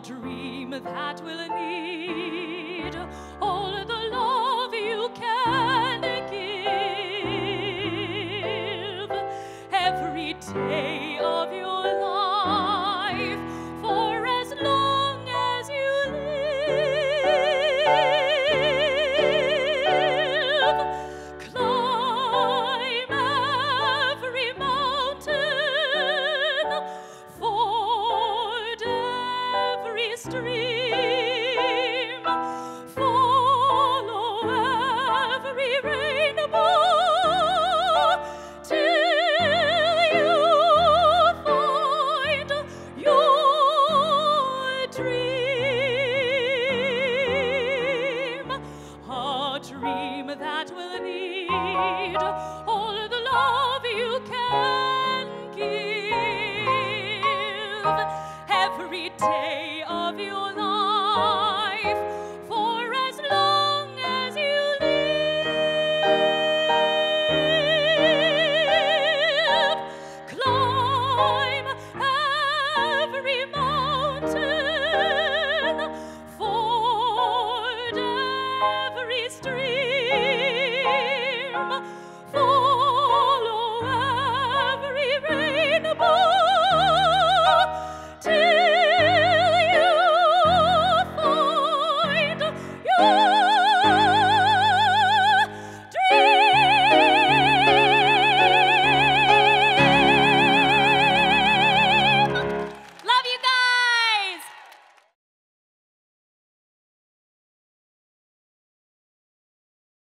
dream that will need all the love you can give every day of your life, for as long as you live. Climb every mountain, ford every stream, follow every rainbow, till you find your dream, a dream that will need